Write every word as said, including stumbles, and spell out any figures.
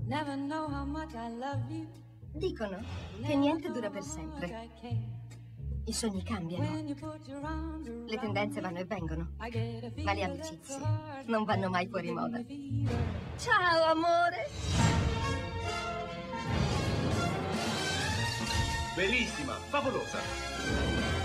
Dicono che niente dura per sempre. I sogni cambiano. Le tendenze vanno e vengono. Ma le amicizie non vanno mai fuori moda. Ciao, amore! Bellissima, favolosa!